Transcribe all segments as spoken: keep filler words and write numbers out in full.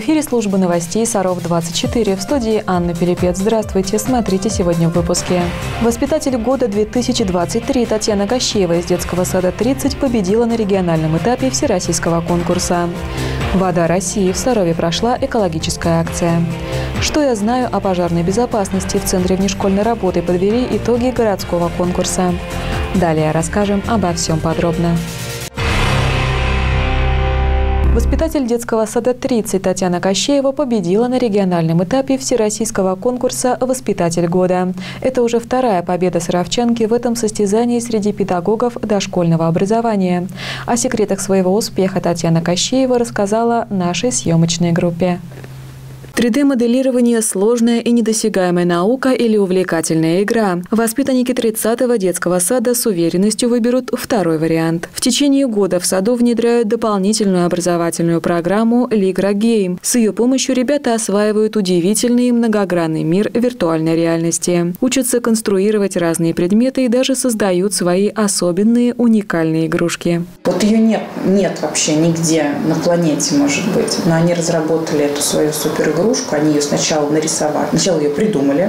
эфире служба новостей Саров двадцать четыре. В студии Анна Пилипец. Здравствуйте. Смотрите сегодня в выпуске. Воспитатель года две тысячи двадцать три Татьяна Кощеева из детского сада тридцать победила на региональном этапе всероссийского конкурса. «Вода России» в Сарове прошла экологическая акция. Что я знаю о пожарной безопасности? В Центре внешкольной работы подвели итоги городского конкурса. Далее расскажем обо всем подробно. Воспитатель детского сада тридцать Татьяна Кощеева победила на региональном этапе всероссийского конкурса «Воспитатель года». Это уже вторая победа саровчанки в этом состязании среди педагогов дошкольного образования. О секретах своего успеха Татьяна Кощеева рассказала нашей съемочной группе. три дэ-моделирование – сложная и недосягаемая наука или увлекательная игра. Воспитанники тридцатого детского сада с уверенностью выберут второй вариант. В течение года в саду внедряют дополнительную образовательную программу «Лигра Гейм». С ее помощью ребята осваивают удивительный и многогранный мир виртуальной реальности. Учатся конструировать разные предметы и даже создают свои особенные уникальные игрушки. Вот ее нет, нет вообще нигде на планете, может быть. Но они разработали эту свою суперигрушку. Они ее сначала нарисовали, сначала ее придумали,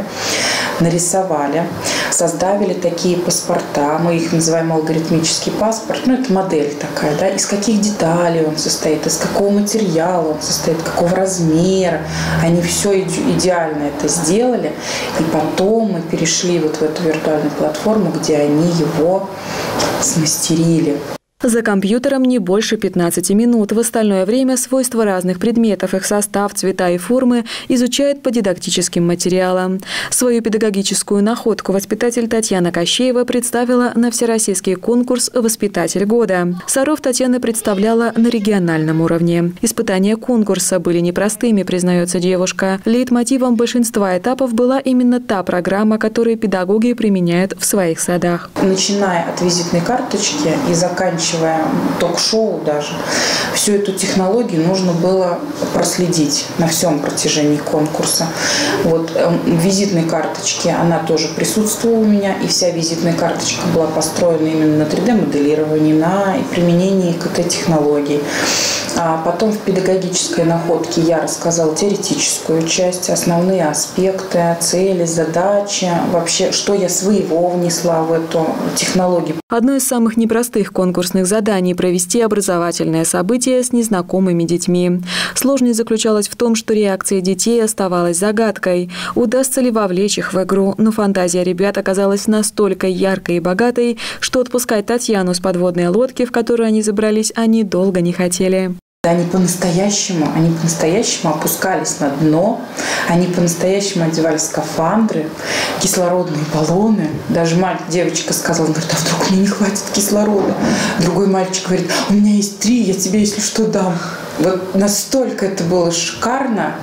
нарисовали, создали такие паспорта, мы их называем алгоритмический паспорт, ну это модель такая, да, из каких деталей он состоит, из какого материала он состоит, какого размера, они все идеально это сделали, и потом мы перешли вот в эту виртуальную платформу, где они его смастерили. За компьютером не больше пятнадцати минут. В остальное время свойства разных предметов, их состав, цвета и формы изучают по дидактическим материалам. Свою педагогическую находку воспитатель Татьяна Кощеева представила на всероссийский конкурс «Воспитатель года». Саров Татьяна представляла на региональном уровне. Испытания конкурса были непростыми, признается девушка. Лейтмотивом большинства этапов была именно та программа, которую педагоги применяют в своих садах. Начиная от визитной карточки и заканчивая ток-шоу даже, всю эту технологию нужно было проследить на всем протяжении конкурса. Вот визитной карточки, она тоже присутствовала у меня, и вся визитная карточка была построена именно на три дэ-моделировании, на применении к этой технологии. А потом в педагогической находке я рассказала теоретическую часть, основные аспекты, цели, задачи, вообще, что я своего внесла в эту технологию. Одно из самых непростых конкурсных заданий – провести образовательное событие с незнакомыми детьми. Сложность заключалась в том, что реакция детей оставалась загадкой. Удастся ли вовлечь их в игру? Но фантазия ребят оказалась настолько яркой и богатой, что отпускать Татьяну с подводной лодки, в которую они забрались, они долго не хотели. Они по-настоящему, они по-настоящему опускались на дно, они по-настоящему одевали скафандры, кислородные баллоны. Даже мальчик, девочка сказала, говорит, а вдруг мне не хватит кислорода? Другой мальчик говорит, у меня есть три, я тебе, если что, дам. Вот настолько это было шикарно,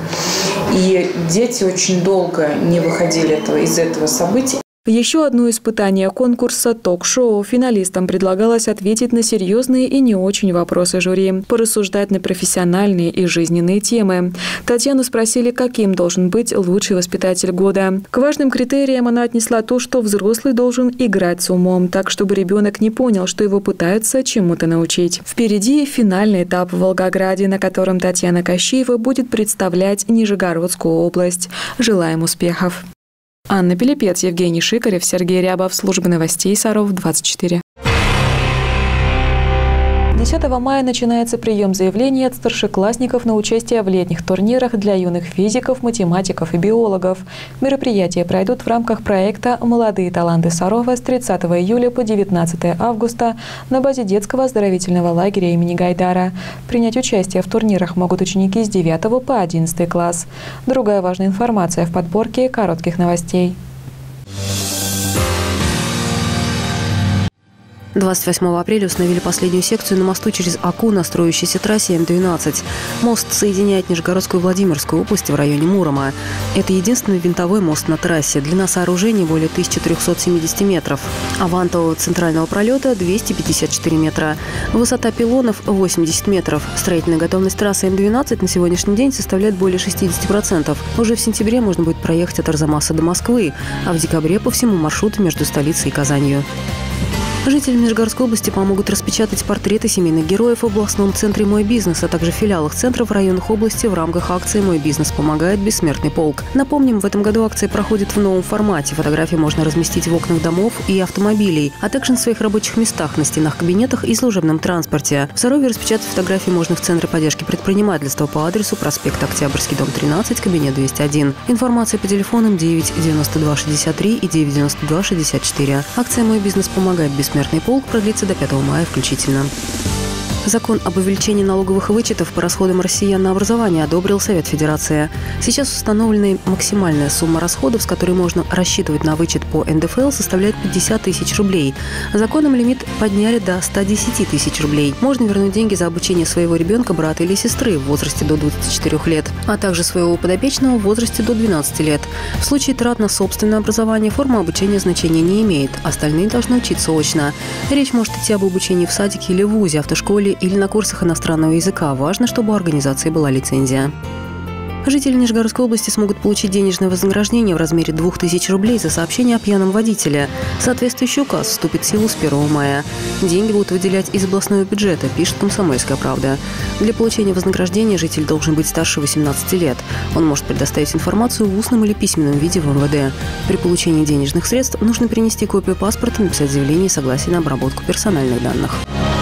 и дети очень долго не выходили этого, из этого события. Еще одно испытание конкурса «Ток-шоу». Финалистам предлагалось ответить на серьезные и не очень вопросы жюри, порассуждать на профессиональные и жизненные темы. Татьяну спросили, каким должен быть лучший воспитатель года. К важным критериям она отнесла то, что взрослый должен играть с умом, так, чтобы ребенок не понял, что его пытаются чему-то научить. Впереди финальный этап в Волгограде, на котором Татьяна Кощеева будет представлять Нижегородскую область. Желаем успехов! Анна Пилипец, Евгений Шикарев, Сергей Рябов. Служба новостей Саров двадцать четыре. десятого мая начинается прием заявлений от старшеклассников на участие в летних турнирах для юных физиков, математиков и биологов. Мероприятия пройдут в рамках проекта «Молодые таланты Сарова» с тридцатого июля по девятнадцатое августа на базе детского оздоровительного лагеря имени Гайдара. Принять участие в турнирах могут ученики с девятого по одиннадцатый класс. Другая важная информация в подборке коротких новостей. двадцать восьмого апреля установили последнюю секцию на мосту через Аку на строящейся трассе М двенадцать. Мост соединяет Нижегородскую и Владимирскую области в районе Мурома. Это единственный винтовой мост на трассе. Длина сооружения более тысячи трёхсот семидесяти метров. А вантового центрального пролета двести пятьдесят четыре метра. Высота пилонов восемьдесят метров. Строительная готовность трассы М двенадцать на сегодняшний день составляет более шестидесяти процентов. Уже в сентябре можно будет проехать от Арзамаса до Москвы, а в декабре по всему маршруту между столицей и Казанью. Жителям Нижегородской области помогут распечатать портреты семейных героев в областном центре «Мой бизнес», а также филиалах центров в районах области в рамках акции «Мой бизнес помогает. Бессмертный полк». Напомним, в этом году акция проходит в новом формате. Фотографии можно разместить в окнах домов и автомобилей, а также на своих рабочих местах, на стенах кабинетах и служебном транспорте. В Сарове распечатать фотографии можно в Центре поддержки предпринимательства по адресу проспект Октябрьский, дом тринадцать, кабинет двести один. Информация по телефонам девять девяносто два шестьдесят три и девять девяносто два шестьдесят четыре. Акция «Мой бизнес помогает. Бессмертный полк» продлится до пятого мая включительно. Закон об увеличении налоговых вычетов по расходам россиян на образование одобрил Совет Федерации. Сейчас установленная максимальная сумма расходов, с которой можно рассчитывать на вычет по эн дэ эф эл, составляет пятьдесят тысяч рублей. Законом лимит подняли до ста десяти тысяч рублей. Можно вернуть деньги за обучение своего ребенка, брата или сестры в возрасте до двадцати четырёх лет, а также своего подопечного в возрасте до двенадцати лет. В случае трат на собственное образование форма обучения значения не имеет. Остальные должны учиться очно. Речь может идти об обучении в садике или вузе, автошколе или на курсах иностранного языка. Важно, чтобы у организации была лицензия. Жители Нижегородской области смогут получить денежное вознаграждение в размере двух тысяч рублей за сообщение о пьяном водителе. Соответствующий указ вступит в силу с первого мая. Деньги будут выделять из областного бюджета, пишет «Комсомольская правда». Для получения вознаграждения житель должен быть старше восемнадцати лет. Он может предоставить информацию в устном или письменном виде в эм вэ дэ. При получении денежных средств нужно принести копию паспорта, написать заявление и согласие на обработку персональных данных.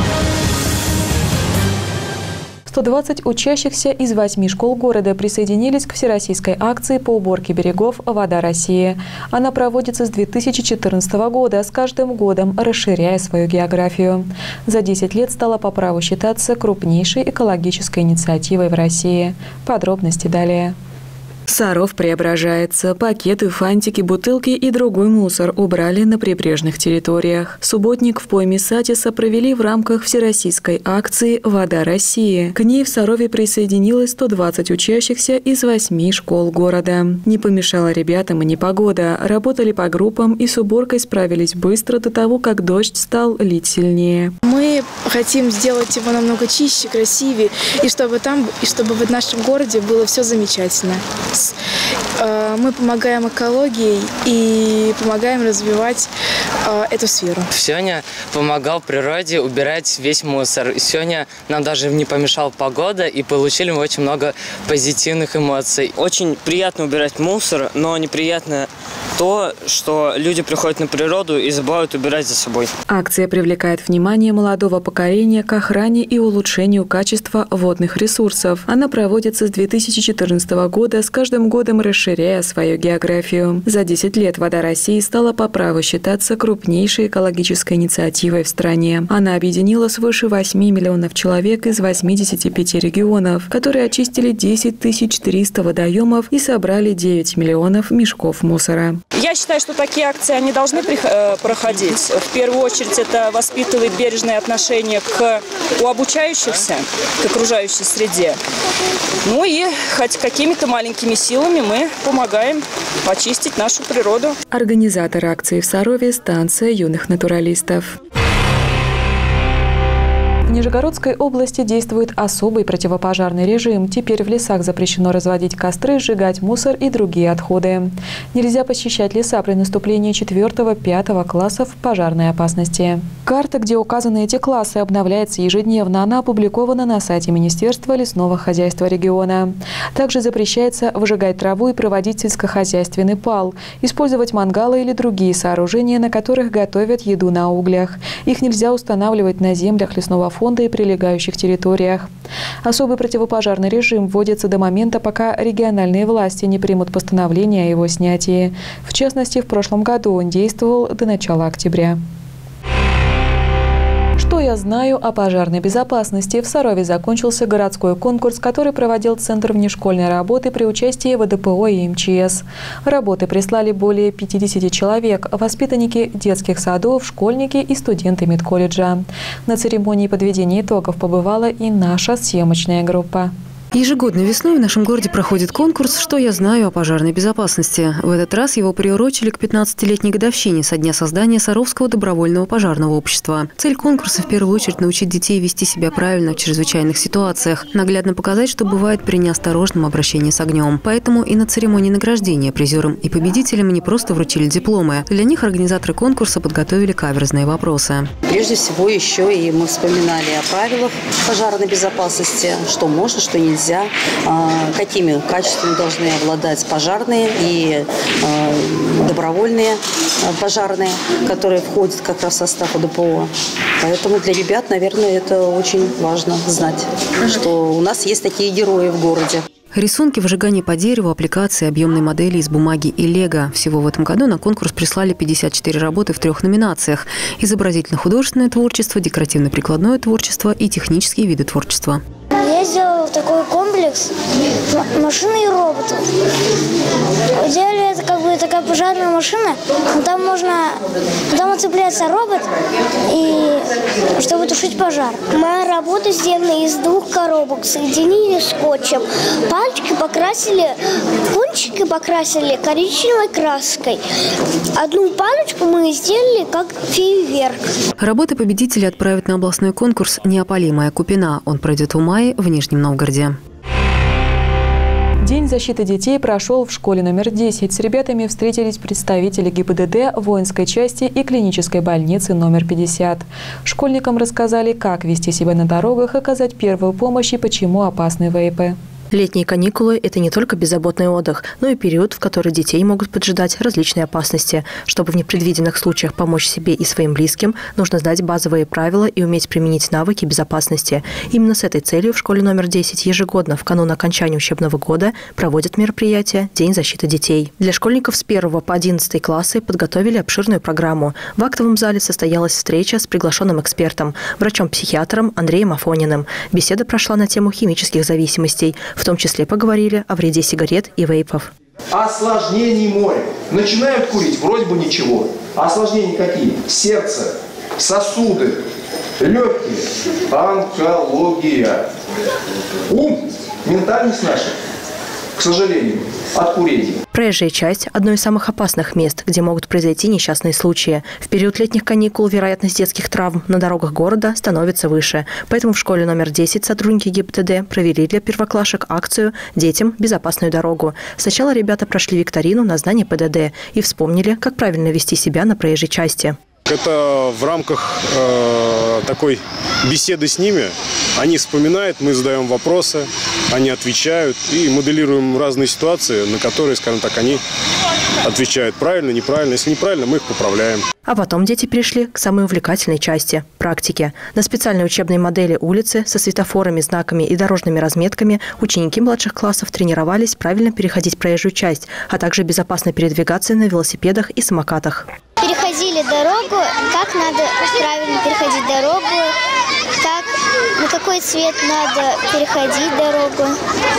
сто двадцать учащихся из восьми школ города присоединились к всероссийской акции по уборке берегов «Вода России». Она проводится с две тысячи четырнадцатого года, с каждым годом расширяя свою географию. За десять лет стала по праву считаться крупнейшей экологической инициативой в России. Подробности далее. Саров преображается. Пакеты, фантики, бутылки и другой мусор убрали на прибрежных территориях. Субботник в пойме Сатиса провели в рамках всероссийской акции «Вода России». К ней в Сарове присоединилось сто двадцать учащихся из восьми школ города. Не помешала ребятам и непогода. Работали по группам и с уборкой справились быстро до того, как дождь стал лить сильнее. Мы хотим сделать его намного чище, красивее, и чтобы там, и чтобы в нашем городе было все замечательно. Мы помогаем экологии и помогаем развивать эту сферу. Сегодня помогал природе убирать весь мусор. Сегодня нам даже не помешала погода, и получили мы очень много позитивных эмоций. Очень приятно убирать мусор, но неприятно то, что люди приходят на природу и забывают убирать за собой. Акция привлекает внимание молодого поколения к охране и улучшению качества водных ресурсов. Она проводится с две тысячи четырнадцатого года, с каждым годом расширяя свою географию. За десять лет «Вода России» стала по праву считаться крупнейшей экологической инициативой в стране. Она объединила свыше восьми миллионов человек из восьмидесяти пяти регионов, которые очистили десять тысяч триста водоемов и собрали девять миллионов мешков мусора. Я считаю, что такие акции они должны проходить. В первую очередь это воспитывает бережное отношение к у обучающихся, к окружающей среде. Ну и хоть какими-то маленькими силами мы помогаем очистить нашу природу. Организатор акции в Сарове – станция юных натуралистов. В Нижегородской области действует особый противопожарный режим. Теперь в лесах запрещено разводить костры, сжигать мусор и другие отходы. Нельзя посещать леса при наступлении четвёртого-пятого классов пожарной опасности. Карта, где указаны эти классы, обновляется ежедневно. Она опубликована на сайте Министерства лесного хозяйства региона. Также запрещается выжигать траву и проводить сельскохозяйственный пал, использовать мангалы или другие сооружения, на которых готовят еду на углях. Их нельзя устанавливать на землях лесного фонда фонда и прилегающих территориях. Особый противопожарный режим вводится до момента, пока региональные власти не примут постановление о его снятии. В частности, в прошлом году он действовал до начала октября. Что я знаю о пожарной безопасности? В Сарове закончился городской конкурс, который проводил Центр внешкольной работы при участии вэ дэ пэ о и эм че эс. Работы прислали более пятидесяти человек – воспитанники детских садов, школьники и студенты медколледжа. На церемонии подведения итогов побывала и наша съемочная группа. Ежегодно весной в нашем городе проходит конкурс «Что я знаю о пожарной безопасности». В этот раз его приурочили к пятнадцатилетней годовщине со дня создания Саровского добровольного пожарного общества. Цель конкурса в первую очередь научить детей вести себя правильно в чрезвычайных ситуациях, наглядно показать, что бывает при неосторожном обращении с огнем. Поэтому и на церемонии награждения призерам и победителям не просто вручили дипломы. Для них организаторы конкурса подготовили каверзные вопросы. Прежде всего еще и мы вспоминали о правилах пожарной безопасности, что можно, что нельзя. Какими качествами должны обладать пожарные и добровольные пожарные, которые входят как раз в состав ОДПО. Поэтому для ребят, наверное, это очень важно знать, что у нас есть такие герои в городе. Рисунки, выжигание по дереву, аппликации, объемные модели из бумаги и лего. Всего в этом году на конкурс прислали пятьдесят четыре работы в трех номинациях: изобразительно-художественное творчество, декоративно-прикладное творчество и технические виды творчества. Я сделала такой комплекс машины и роботов. В идеале это как бы такая пожарная машина, но там можно, там цепляется робот, и чтобы тушить пожар. Моя работа сделана из двух коробок, соединили скотчем. Пальчики покрасили, кончики покрасили коричневой краской. Одну палочку мы сделали как фейерверк. Работы победителей отправят на областной конкурс «Неопалимая Купина». Он пройдет в мае в Нижнем Новгороде. День защиты детей прошел в школе номер десять. С ребятами встретились представители ГИБДД, воинской части и клинической больницы номер пятьдесят. Школьникам рассказали, как вести себя на дорогах, оказать первую помощь и почему опасны вейпы. Летние каникулы – это не только беззаботный отдых, но и период, в который детей могут поджидать различные опасности. Чтобы в непредвиденных случаях помочь себе и своим близким, нужно знать базовые правила и уметь применить навыки безопасности. Именно с этой целью в школе номер десять ежегодно в канун окончания учебного года проводят мероприятие «День защиты детей». Для школьников с первого по одиннадцатый классы подготовили обширную программу. В актовом зале состоялась встреча с приглашенным экспертом, врачом-психиатром Андреем Афониным. Беседа прошла на тему химических зависимостей. В том числе поговорили о вреде сигарет и вейпов. Осложнений море. Начинают курить, вроде бы ничего. А осложнения какие? Сердце, сосуды, легкие, онкология. Ум, ментальность наша, к сожалению, от курения. Проезжая часть – одно из самых опасных мест, где могут произойти несчастные случаи. В период летних каникул вероятность детских травм на дорогах города становится выше. Поэтому в школе номер десять сотрудники ГИБДД провели для первоклашек акцию «Детям безопасную дорогу». Сначала ребята прошли викторину на знание ПДД и вспомнили, как правильно вести себя на проезжей части. Это в рамках э, такой беседы с ними. Они вспоминают, мы задаем вопросы, они отвечают и моделируем разные ситуации, на которые, скажем так, они отвечают правильно, неправильно. Если неправильно, мы их поправляем. А потом дети перешли к самой увлекательной части – практике. На специальной учебной модели улицы со светофорами, знаками и дорожными разметками ученики младших классов тренировались правильно переходить проезжую часть, а также безопасно передвигаться на велосипедах и самокатах. Переходили дорогу, как надо правильно переходить дорогу, как, на какой цвет надо переходить дорогу,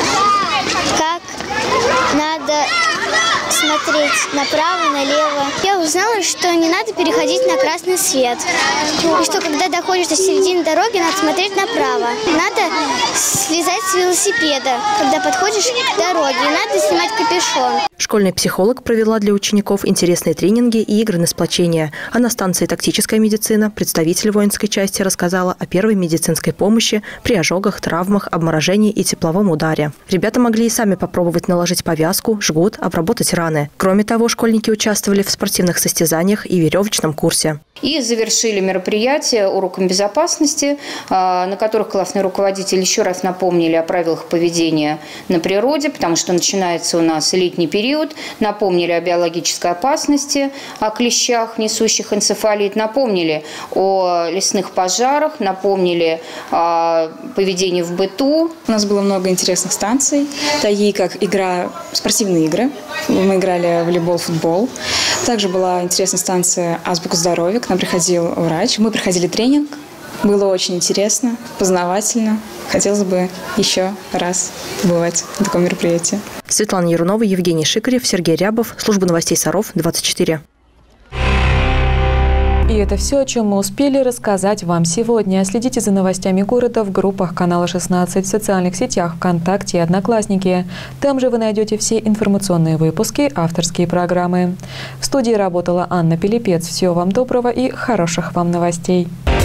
как надо смотреть направо, налево. Я узнала, что не надо переходить на красный свет. И что когда доходишь до середины дороги, надо смотреть направо. Надо слезать с велосипеда, когда подходишь к дороге. И надо снимать капюшон. Школьный психолог провела для учеников интересные тренинги и игры на сплочение. А на станции «Тактическая медицина» представитель воинской части рассказала о первой медицинской помощи при ожогах, травмах, обморожении и тепловом ударе. Ребята могли и сами попробовать наложить повязку, жгут, обработать раны. Кроме того, школьники участвовали в спортивных состязаниях и веревочном курсе. И завершили мероприятие уроком безопасности, на которых классный руководитель еще раз напомнили о правилах поведения на природе, потому что начинается у нас летний период, напомнили о биологической опасности, о клещах, несущих энцефалит, напомнили о лесных пожарах, напомнили о поведении в быту. У нас было много интересных станций, такие как игра, спортивные игры. Мы играли в волейбол, футбол. Также была интересная станция «Азбука здоровья». К нам приходил врач. Мы проходили тренинг. Было очень интересно, познавательно. Хотелось бы еще раз побывать на таком мероприятии. Светлана Ярунова, Евгений Шикарев, Сергей Рябов. Служба новостей Саров, двадцать четыре. И это все, о чем мы успели рассказать вам сегодня. Следите за новостями города в группах канала шестнадцать, в социальных сетях ВКонтакте и Одноклассники. Там же вы найдете все информационные выпуски, авторские программы. В студии работала Анна Пилипец. Всего вам доброго и хороших вам новостей.